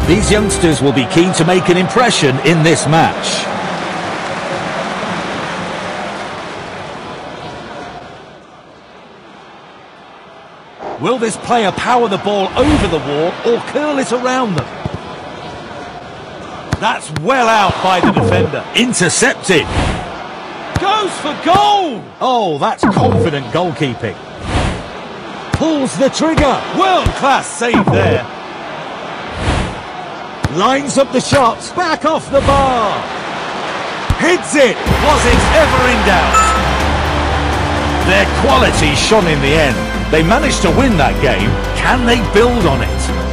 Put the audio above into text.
These youngsters will be keen to make an impression in this match. Will this player power the ball over the wall or curl it around them? That's well out by the defender. Intercepted. Goes for goal! Oh, that's confident goalkeeping. Pulls the trigger. World-class save there. Lines up the shot. Back off the bar. Hits it. Was it ever in doubt? Their quality shone in the end. They managed to win that game. Can they build on it?